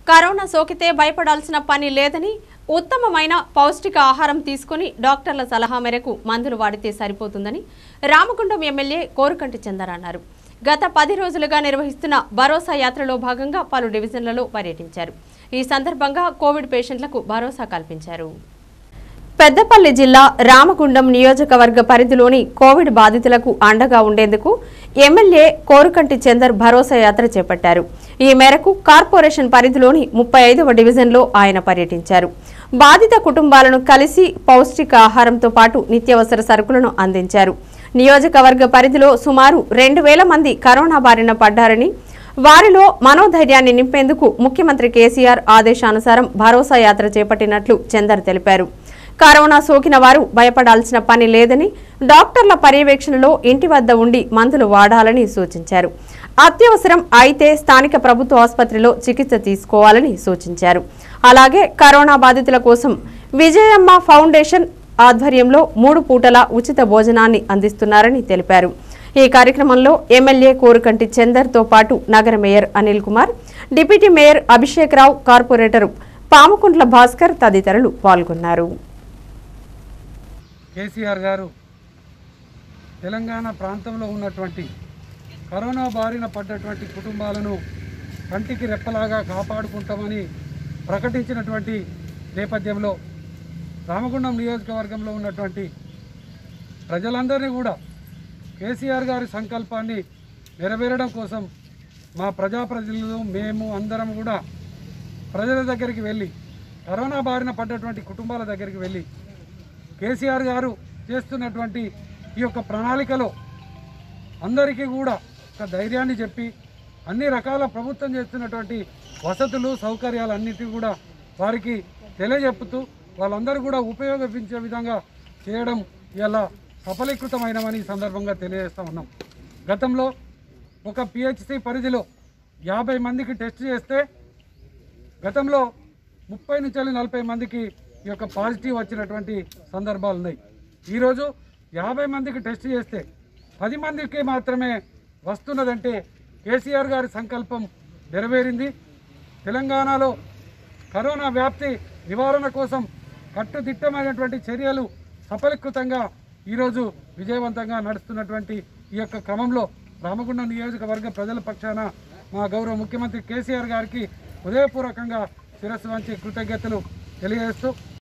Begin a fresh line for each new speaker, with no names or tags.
Corona సోకితే భయపడాల్సిన పని లేదని ఉత్తమమైన పౌష్టిక ఆహారం తీసుకుని డాక్టర్ల సలహా మేరకు మందులు వాడితే సరిపోతుందని రామగుండం ఎమ్మెల్యే కోరుకంటి చందర్ అన్నారు. గత 10 రోజులుగా నిర్వహిస్తున్న భరోసా యాత్రలో భాగంగా పలు డివిజన్లలో పర్యటించారు. ఈ సందర్భంగా కోవిడ్ పేషెంట్లకు భరోసా కల్పించారు. పెద్దపల్లి జిల్లా రామగుండం నియోజకవర్గ పరిధిలోని కోవిడ్ బాధితులకు అండగా ఉండేందుకు ఎమ్మెల్యే కోరుకంటి చందర్ భరోసా యాత్ర చేపట్టారు. ఈ మేరకు కార్పొరేషన్ పరిధిలోని 35వ డివిజన్లో ఆయన పర్యటించారు. బాధిత కుటుంబాలను కలిసి పౌష్టిక ఆహారంతో పాటు నిత్యావసర సరుకులను అందించారు. నియోజకవర్గ పరిధిలో సుమారు 2000 మంది కరోనా బారిన పడ్డారని, వారిలో మనోధైర్యాన్ని నింపేందుకు ముఖ్యమంత్రి కేసీఆర్ ఆదేశానుసారం భరోసా యాత్ర చేపట్టినట్లు చందర్ తెలిపారు. కరోనా సోకిన వారు భయపడాల్సిన పని లేదని, డాక్టర్ల పర్యవేక్షణలో ఇంటి వద్ద ఉండి మందులు వాడాలని సూచించారు. అత్యవసరం అయితే స్థానిక ప్రభుత్వ ఆసుపత్రిలో చికిత్స తీసుకోవాలని సూచించారు. అలాగే కరోనా బాధితుల కోసం విజయమ్మ ఫౌండేషన్ ఆధ్వర్యంలో 3 పూటల ఉచిత భోజనాన్ని అందిస్తున్నారని తెలిపారు. ఈ కార్యక్రమంలో ఎమ్మెల్యే కోరుకంటి చందర్తో పాటు నగర mayor Anil Kumar, deputy mayor Abhishek Rao, corporator Pamukuntla Bhaskar తదితరులు పాల్గొన్నారు.
కేసీఆర్ గారు తెలంగాణ ప్రాంతంలో ఉన్నటువంటి కరోనా బారిన పడ్డటువంటి కుటుంబాలను కంటికి రెప్పలాగా కాపాడుకుంటామని ప్రకటించినటువంటి నేపథ్యంలో రామగుండం నియోజకవర్గంలో ఉన్నటువంటి ప్రజలందరినీ కూడా కేసీఆర్ గారి సంకల్పాన్ని నెరవేరడం కోసం మా ప్రజాప్రతినిధులు మేము అందరం కూడా ప్రజల దగ్గరికి వెళ్ళి కరోనా బారిన పడ్డటువంటి కుటుంబాల దగ్గరికి వెళ్ళి కేసీఆర్ గారు చేస్తున్నటువంటి ఈ యొక్క ప్రణాళికలో అందరికీ కూడా ఒక ధైర్యాన్ని చెప్పి అన్ని రకాల ప్రభుత్వం చేస్తున్నటువంటి వసతులు సౌకర్యాలన్నిటికీ కూడా వారికి తెలియజెప్పుతూ వాళ్ళందరూ కూడా ఉపయోగించే విధంగా చేయడం ఇలా సఫలీకృతమైనమని ఈ సందర్భంగా తెలియజేస్తూ ఉన్నాం. గతంలో ఒక పిహెచ్సి పరిధిలో 50 మందికి టెస్ట్ చేస్తే గతంలో 30 నుంచి 40 మందికి ఈ యొక్క పాజిటివ్ వచ్చినటువంటి సందర్భాలు ఉన్నాయి. ఈరోజు 50 మందికి టెస్ట్ చేస్తే 10 మందికి మాత్రమే వస్తున్నదంటే కేసీఆర్ గారి సంకల్పం నెరవేరింది. తెలంగాణలో కరోనా వ్యాప్తి నివారణ కోసం కట్టుదిట్టమైనటువంటి చర్యలు సఫలీకృతంగా ఈరోజు విజయవంతంగా నడుస్తున్నటువంటి ఈ యొక్క క్రమంలో రామగుండం నియోజకవర్గ ప్రజల పక్షాన మా గౌరవ ముఖ్యమంత్రి కేసీఆర్ గారికి హృదయపూర్వకంగా శిరస్సు వంచి కృతజ్ఞతలు తెలియజేస్తూ